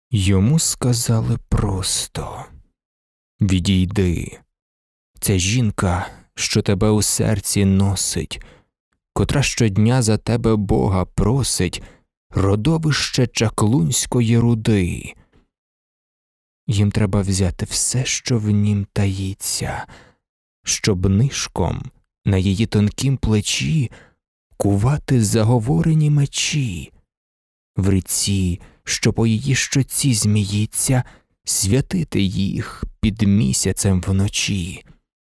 Йому сказали просто: «Відійди. Це жінка, що тебе у серці носить, котра щодня за тебе Бога просить, родовище чаклунської руди. Їм треба взяти все, що в нім таїться, щоб нишком на її тонкім плечі кувати заговорені мечі, в ріці, що по її щоці зміїться, святити їх під місяцем вночі.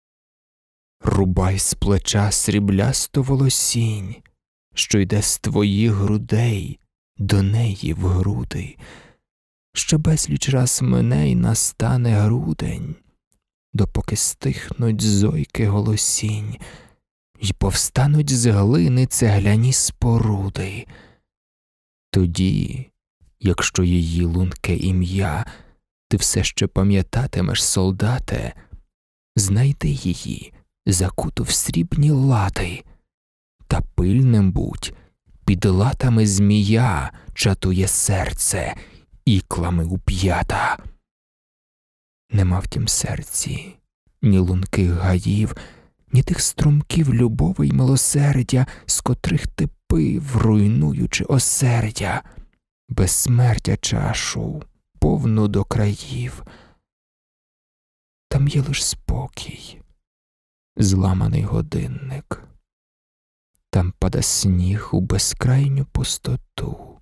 Рубай з плеча сріблясто волосінь, що йде з твоїх грудей до неї в груди. Ще безліч раз мине й настане грудень, допоки стихнуть зойки голосінь, й повстануть з глини цегляні споруди. Тоді, якщо її лунке ім'я ти все ще пам'ятатимеш, солдате, знайди її, закуту в срібні лати, та пильним будь, під латами змія чатує серце, іклами уп'ята. Нема в тім серці ні лунких гаїв, ні тих струмків любови й милосердя, з котрих ти пив, руйнуючи осердя, безсмертя чашу, повну до країв. Там є лиш спокій, зламаний годинник. Там пада сніг у безкрайню пустоту.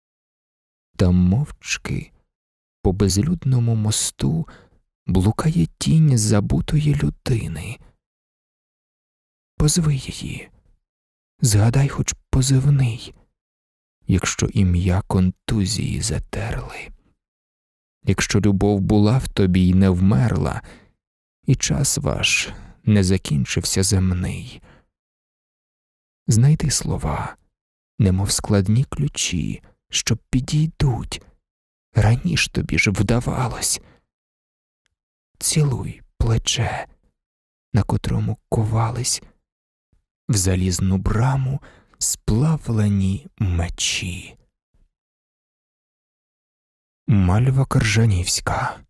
Там мовчки по безлюдному мосту блукає тінь забутої людини. Позви її, згадай хоч позивний, якщо ім'я контузії затерли, якщо любов була в тобі й не вмерла, і час ваш не закінчився земний. Знайди слова, немов складні ключі, що підійдуть, раніш тобі ж вдавалось. Цілуй плече, на котрому ковались в залізну браму сплавлені мечі. Мальва Коржанівська.